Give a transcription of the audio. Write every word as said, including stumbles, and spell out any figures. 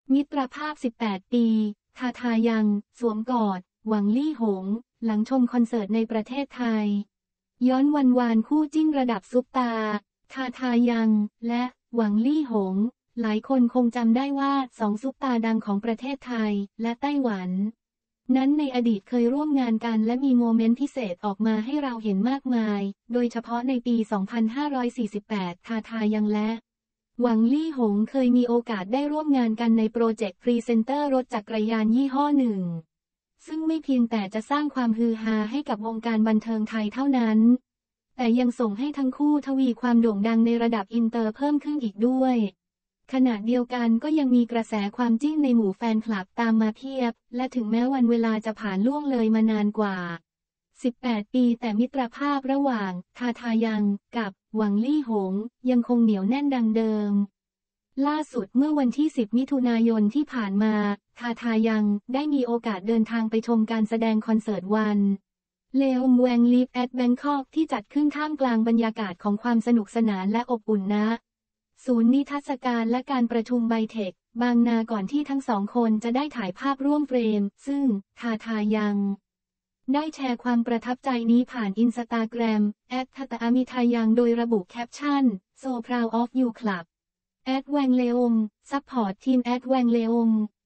มิตรภาพสิบแปดปีทาทายังสวมกอดหวังลี่หงหลังชมคอนเสิร์ตในประเทศไทยย้อนวันวานคู่จิ้นระดับซุปตาทาทายังและหวังลี่หงหลายคนคงจำได้ว่าสองซุปตาดังของประเทศไทยและไต้หวันนั้นในอดีตเคยร่วมงานกันและมีโมเมนต์พิเศษออกมาให้เราเห็นมากมายโดยเฉพาะในปี สองพันห้าร้อยสี่สิบแปด ทาทายังและหวังลี่หงเคยมีโอกาสได้ร่วมงานกันในโปรเจกต์พรีเซนเตอร์รถจักรยานยี่ห้อหนึ่งซึ่งไม่เพียงแต่จะสร้างความฮือฮาให้กับวงการบันเทิงไทยเท่านั้นแต่ยังส่งให้ทั้งคู่ทวีความโด่งดังในระดับอินเตอร์เพิ่มขึ้นอีกด้วยขณะเดียวกันก็ยังมีกระแสความจิ้นในหมู่แฟนคลับตามมาเพียบและถึงแม้วันเวลาจะผ่านล่วงเลยมานานกว่าสิบแปดปีแต่มิตรภาพระหว่างทาทายังกับหวังลี่หงยังคงเหนียวแน่นดังเดิมล่าสุดเมื่อวันที่สิบมิถุนายนที่ผ่านมาทาทายังได้มีโอกาสเดินทางไปชมการแสดงคอนเสิร์ตวันเลอมแวงลิฟแอดแบงคอกที่จัดขึ้นท่ามกลางบรรยากาศของความสนุกสนานและอบอุ่นณศูนย์นิทรรศการและการประชุมไบเทคบางนาก่อนที่ทั้งสองคนจะได้ถ่ายภาพร่วมเฟรมซึ่งทาทายังได้แชร์ความประทับใจนี้ผ่านอินสตาแกรมแอดทาตามิทายังโดยระบุแคปชั่น So proud of you ครับแอดแวงเลอมซัพพอร์ตทีมแอดแวงเลอม